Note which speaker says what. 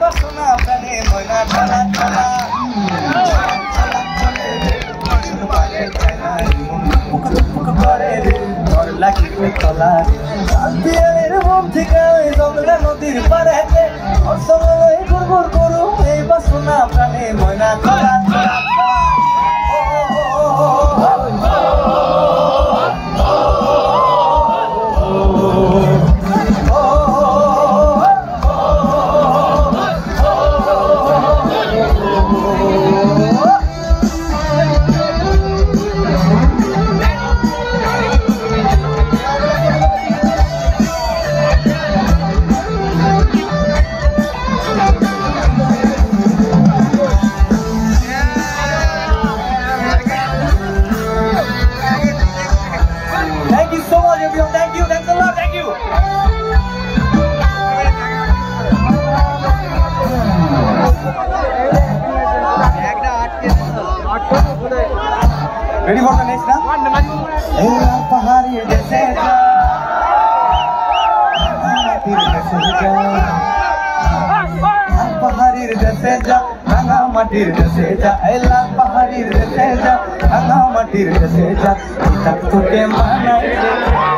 Speaker 1: বাসনা প্রাণে ময়না ঠালা ঠালা করে রে তোর লাগিবে তলা বিয়ের মন থেকে জমলা নদীর পারে অসময় গুড়গুড় করু এই বাসনা প্রাণে ময়না ঠালা ঠালা Ready for the next round? पहाड़ी जैसे जा पहाड़ी जैसे जा रंगा मटीर जैसे जा एला पहाड़ी जैसे जा रंगा मटीर जैसे जा तक तो के माना